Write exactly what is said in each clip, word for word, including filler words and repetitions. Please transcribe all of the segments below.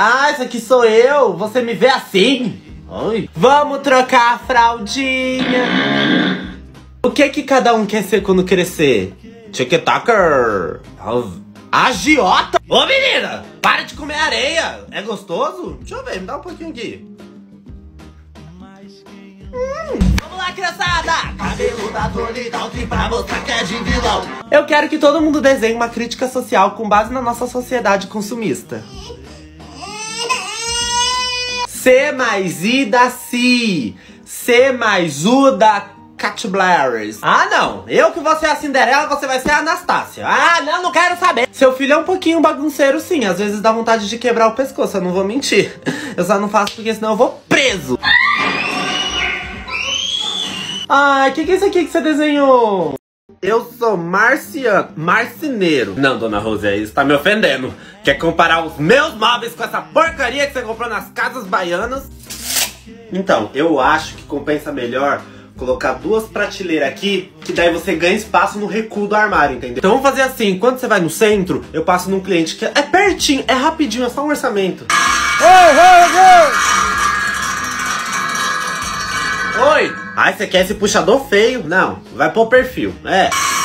Ah, esse aqui sou eu. Você me vê assim? Oi. Vamos trocar a fraldinha. O que que cada um quer ser quando crescer? TikToker. Agiota. Ô, menina, para de comer areia. É gostoso? Deixa eu ver, me dá um pouquinho aqui. Hum, vamos lá, criançada! Cabelo da Tony Dalton pra mostrar que é de vilão. Eu quero que todo mundo desenhe uma crítica social com base na nossa sociedade consumista. C mais I da Si. C mais U da Cat Blares. Ah, não. Eu que vou ser a Cinderela, você vai ser a Anastácia. Ah, não, não quero saber. Seu filho é um pouquinho bagunceiro, sim. Às vezes dá vontade de quebrar o pescoço, eu não vou mentir. Eu só não faço porque senão eu vou preso. Ai, o que, que é isso aqui que você desenhou? Eu sou marciano, marceneiro. Não, dona Rosé, isso tá me ofendendo. Quer comparar os meus móveis com essa porcaria que você comprou nas casas baianas? Então, eu acho que compensa melhor colocar duas prateleiras aqui, que daí você ganha espaço no recuo do armário, entendeu? Então vamos fazer assim, quando você vai no centro, eu passo num cliente que é pertinho, é rapidinho, é só um orçamento. Oi, oi, oi! Oi! Ai, você quer esse puxador feio? Não, vai pôr perfil, é.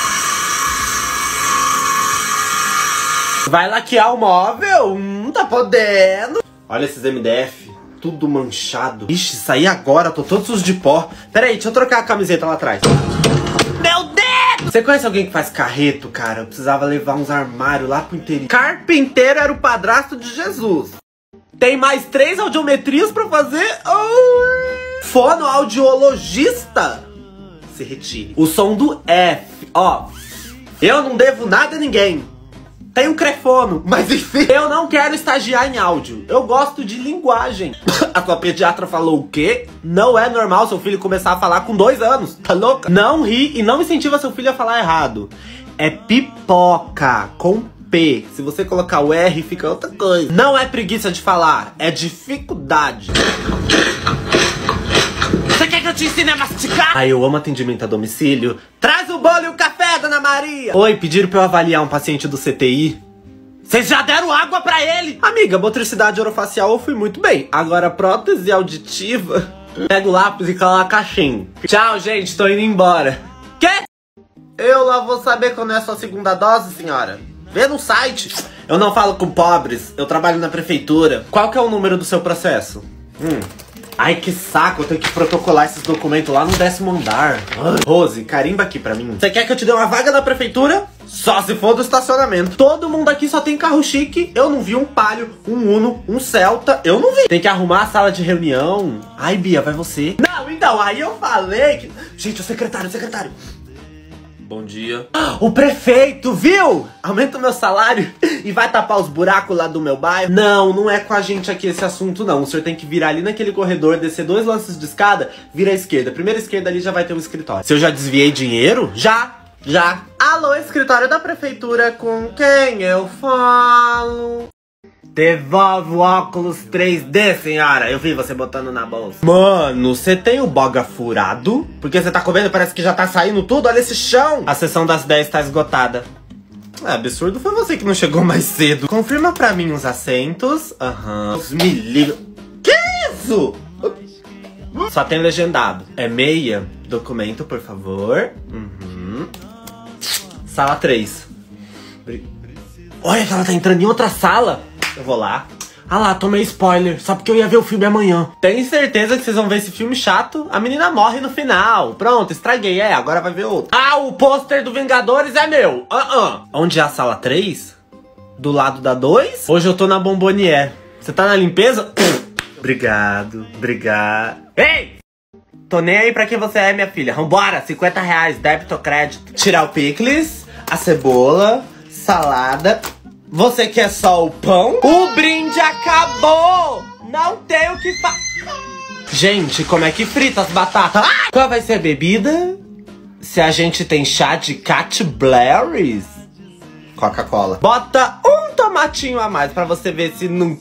Vai laquear o móvel? Hum, tá podendo. Olha esses M D F, tudo manchado. Ixi, saí agora, tô todos os de pó. Pera aí, deixa eu trocar a camiseta lá atrás. Meu Deus! Você conhece alguém que faz carreto, cara? Eu precisava levar uns armários lá pro interior. Carpinteiro era o padrasto de Jesus. Tem mais três audiometrias pra fazer? Oh. Fonoaudiologista. Se retire. O som do F, ó. Eu não devo nada a ninguém. Tem um crefono, mas enfim. Eu não quero estagiar em áudio. Eu gosto de linguagem. A sua pediatra falou o quê? Não é normal seu filho começar a falar com dois anos. Tá louca? Não ri e não incentiva seu filho a falar errado. É pipoca, com P. Se você colocar o R, fica outra coisa. Não é preguiça de falar, é dificuldade. Você quer que eu te ensine a mastigar? Ai, eu amo atendimento a domicílio. Traz o bolo e o café, dona Maria. Oi, pediram pra eu avaliar um paciente do C T I. Vocês já deram água pra ele? Amiga, motricidade orofacial eu fui muito bem. Agora prótese auditiva. Pega o lápis e coloca a caixinha. Tchau, gente, tô indo embora. Quê? Eu lá vou saber quando é a sua segunda dose, senhora. Vê no site. Eu não falo com pobres, eu trabalho na prefeitura. Qual que é o número do seu processo? Hum... Ai, que saco, eu tenho que protocolar esses documentos lá no décimo andar. Ai. Rose, carimba aqui pra mim. Você quer que eu te dê uma vaga na prefeitura? Só se for do estacionamento. Todo mundo aqui só tem carro chique. Eu não vi um Palio, um Uno, um Celta. Eu não vi. Tem que arrumar a sala de reunião. Ai, Bia, vai você. Não, então, aí eu falei que... Gente, o secretário, o secretário. Bom dia. O prefeito, viu? Aumenta o meu salário e vai tapar os buracos lá do meu bairro. Não, não é com a gente aqui esse assunto, não. O senhor tem que virar ali naquele corredor, descer dois lances de escada, vira à esquerda. Primeira esquerda ali já vai ter um escritório. Se eu já desviei dinheiro? Já, já. Alô, escritório da prefeitura, com quem eu falo? Devolve o óculos três D, senhora. Eu vi você botando na bolsa. Mano, você tem o boga furado? Porque você tá comendo, parece que já tá saindo tudo. Olha esse chão. A sessão das dez tá esgotada. É, absurdo foi você que não chegou mais cedo. Confirma pra mim os assentos. Aham. Uhum. Me liga. Que isso? Só tem legendado. É meia. Documento, por favor. Uhum. Sala três. Olha que ela tá entrando em outra sala. Eu vou lá. Ah lá, tomei spoiler, só porque eu ia ver o filme amanhã. Tenho certeza que vocês vão ver esse filme chato. A menina morre no final. Pronto, estraguei, é, agora vai ver outro. Ah, o pôster do Vingadores é meu. uh -uh. Onde é a sala três? Do lado da dois? Hoje eu tô na Bombonier. Você tá na limpeza? Obrigado, obrigado. Ei! Tô nem aí pra quem você é, minha filha. Vambora, cinquenta reais, débito ou crédito. Tirar o picles, a cebola, salada... Você quer só o pão? O brinde acabou! Não tem o que fazer. Gente, como é que frita as batatas? Ah! Qual vai ser a bebida? Se a gente tem chá de Cat Blares? Coca-Cola. Bota um tomatinho a mais pra você ver se não...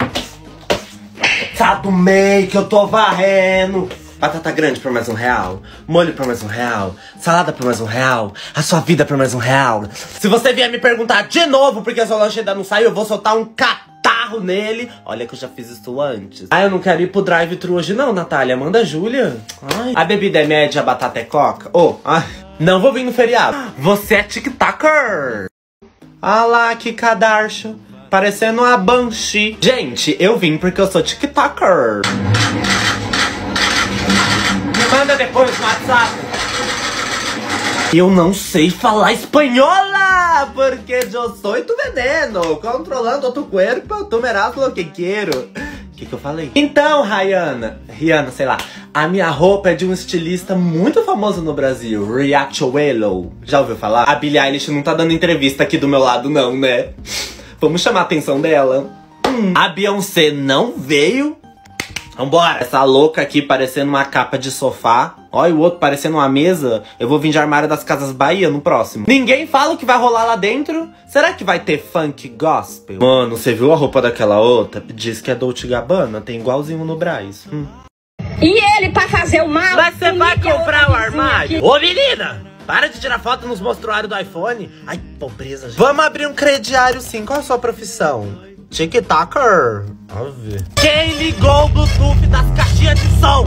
Tá do meio que eu tô varrendo. Batata grande por mais um real. Molho por mais um real. Salada por mais um real. A sua vida por mais um real. Se você vier me perguntar de novo porque a sua lanche ainda não saiu, eu vou soltar um K. tarro nele. Olha que eu já fiz isso antes. Ah, eu não quero ir pro drive-thru hoje não, Natália. Manda a Júlia. Ai. A bebida é média, a batata é coca. Oh, ai. Não vou vir no feriado. Você é TikToker. Ah lá, que cadarcho. Parecendo uma Banshee. Gente, eu vim porque eu sou TikToker. Me manda depois no WhatsApp. Eu não sei falar espanhola, porque eu sou tu veneno, controlando tu corpo, tu verás lo que quero. O que que eu falei? Então, Rihanna, Rihanna, sei lá, a minha roupa é de um estilista muito famoso no Brasil, Riachuelo. Já ouviu falar? A Billie Eilish não tá dando entrevista aqui do meu lado não, né? Vamos chamar a atenção dela. Hum. A Beyoncé não veio. Vambora. Essa louca aqui parecendo uma capa de sofá. Olha o outro parecendo uma mesa. Eu vou vir de Armário das Casas Bahia no próximo. Ninguém fala o que vai rolar lá dentro. Será que vai ter funk gospel? Mano, você viu a roupa daquela outra? Diz que é Dolce Gabbana. Tem igualzinho no Brás. Hum. E ele pra fazer o mal. Mas você vai comprar o armário? Ô menina! Para de tirar foto nos mostruários do iPhone. Ai, pobreza, gente. Vamos abrir um crediário sim. Qual é a sua profissão? TikToker. Óbvio. Quem ligou o Bluetooth das caixinhas de som?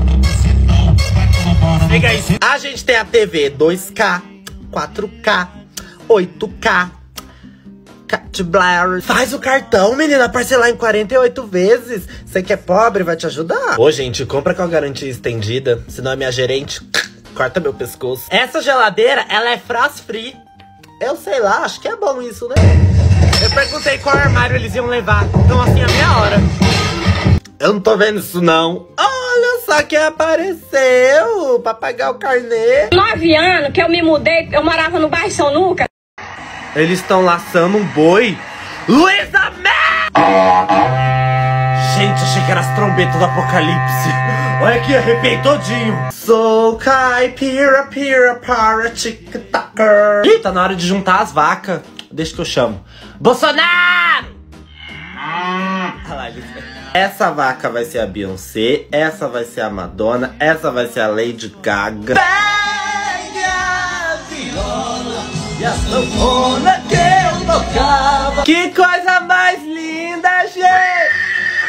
Liga aí. A gente tem a T V dois K, quatro K, oito K. Cat Blair. Faz o cartão, menina, parcelar em quarenta e oito vezes. Você que é pobre, vai te ajudar. Ô, gente, compra com a garantia estendida. Senão a minha gerente corta meu pescoço. Essa geladeira, ela é frost free. Eu sei lá, acho que é bom isso, né? Eu perguntei qual armário eles iam levar. Então assim, a meia hora. Eu não tô vendo isso, não. Olha só quem apareceu pra pagar o carnê. Nove anos que eu me mudei, eu morava no bairro São Lucas. Eles estão laçando um boi. Luísa Mel! Gente, achei que era as trombetas do apocalipse. Olha aqui, arrepiei todinho. Sou caipira, pira, para, TikToker. Ih, tá na hora de juntar as vacas. Deixa que eu chamo. Bolsonaro! Ah lá, ele... Essa vaca vai ser a Beyoncé, essa vai ser a Madonna, essa vai ser a Lady Gaga. Pega a viola e a sanfona que eu tocava. Que coisa mais linda, gente!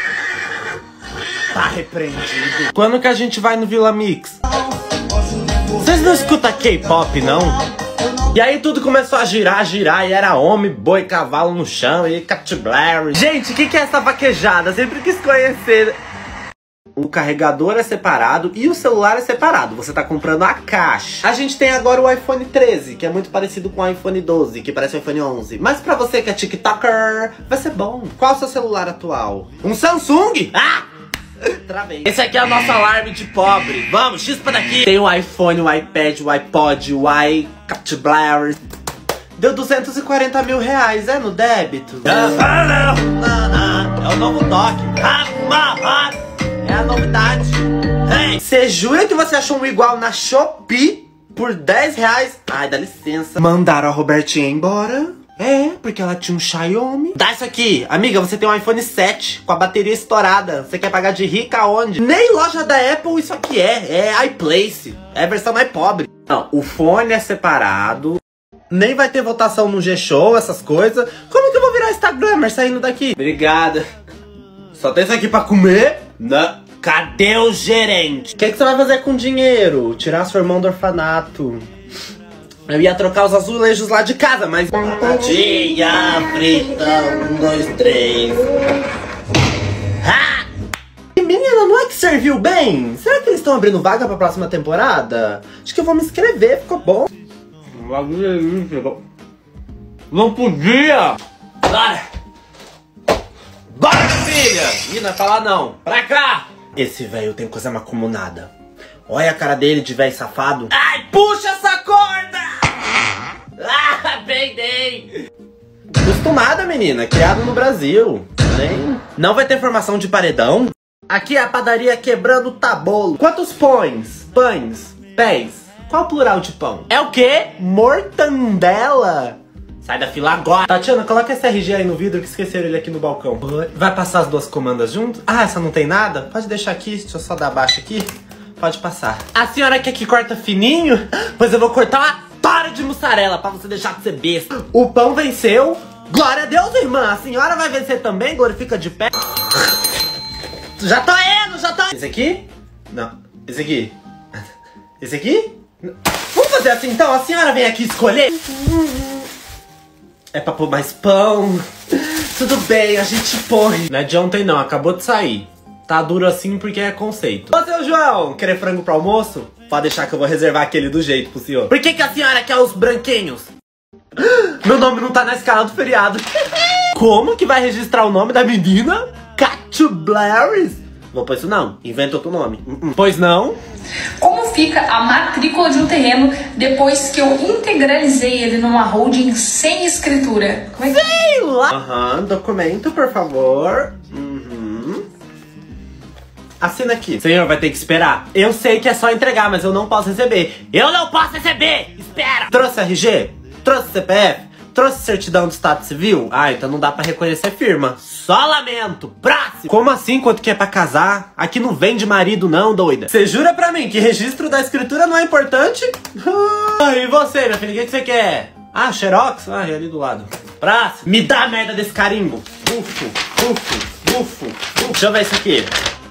Tá repreendido. Quando que a gente vai no Vila Mix? Vocês não escutam K-pop, não? E aí tudo começou a girar, girar, e era homem, boi, cavalo no chão, e Cat Blair. Gente, o que que é essa vaquejada? Sempre quis conhecer. O carregador é separado e o celular é separado. Você tá comprando a caixa. A gente tem agora o iPhone treze, que é muito parecido com o iPhone doze, que parece o iPhone onze. Mas pra você que é TikToker, vai ser bom. Qual é o seu celular atual? Um Samsung? Ah! Travei. Esse aqui é o nosso alarme de pobre. Vamos, chispa daqui. Tem o iPhone, o iPad, o iPod, o iCat Blair. Deu duzentos e quarenta mil reais, é no débito? Ah, não. Não, não. É o novo toque. É a novidade. Você jura que você achou um igual na Shopee por dez reais? Ai, dá licença. Mandaram a Robertinha embora. É, porque ela tinha um Xiaomi. Dá isso aqui. Amiga, você tem um iPhone sete com a bateria estourada. Você quer pagar de rica aonde? Nem loja da Apple isso aqui é. É iPlace. É a versão mais pobre. Não, o fone é separado. Nem vai ter votação no G-Show, essas coisas. Como que eu vou virar Instagrammer saindo daqui? Obrigada. Só tem isso aqui pra comer? Não. Cadê o gerente? O que, que você vai fazer com dinheiro? Tirar seu irmão do orfanato. Eu ia trocar os azulejos lá de casa, mas... Batatinha frita, um, dois, três... Ah! Menina, não é que serviu bem? Será que eles estão abrindo vaga pra próxima temporada? Acho que eu vou me inscrever, ficou bom. Não podia! Bora! Bora, filha! Ih, não vai falar não. Pra cá! Esse velho tem coisa macumunada. Olha a cara dele de velho safado. Ai, puxa essa corda! Ah, peidei! Acostumada, menina. Criado no Brasil. Nem... Não vai ter formação de paredão? Aqui é a padaria quebrando tabolo. Quantos pães? Pães? Pés? Qual o plural de pão? É o quê? Mortandela? Sai da fila agora. Tatiana, coloca esse R G aí no vidro que esqueceram ele aqui no balcão. Vai passar as duas comandas juntas? Ah, essa não tem nada? Pode deixar aqui, deixa eu só dar baixo aqui. Pode passar. A senhora quer que corta fininho? Pois eu vou cortar uma tora de mussarela pra você deixar de ser besta. O pão venceu. Glória a Deus, irmã. A senhora vai vencer também? Glorifica de pé. Já tô indo, já tô indo. Esse aqui? Não. Esse aqui? Esse aqui? Vamos fazer assim então? A senhora vem aqui escolher? É pra pôr mais pão. Tudo bem, a gente põe. Não é de ontem não, acabou de sair. Tá duro assim porque é conceito. Ô, seu João, querer frango pro almoço? Pode deixar que eu vou reservar aquele do jeito pro senhor. Por que que a senhora quer os branquinhos? Meu nome não tá na escala do feriado. Como que vai registrar o nome da menina? Catublares? Vou pôr isso não, inventa outro nome. uh -uh. Pois não? Como fica a matrícula de um terreno depois que eu integralizei ele numa holding sem escritura? Como é que... Sei lá! Aham, uhum, documento, por favor. Uhum. Assina aqui. Senhor, vai ter que esperar. Eu sei que é só entregar, mas eu não posso receber. Eu não posso receber! Espera! Trouxe R G? Trouxe C P F? Trouxe certidão do Estado Civil? Ah, então não dá pra reconhecer firma. Só lamento. Próximo. Como assim quanto que é pra casar? Aqui não vende marido não, doida. Você jura pra mim que registro da escritura não é importante? Ah, e você, minha filha, o que, que você quer? Ah, xerox? Ah, é ali do lado. Próximo. Me dá a merda desse carimbo. Bufo, bufo, bufo, bufo. Deixa eu ver isso aqui.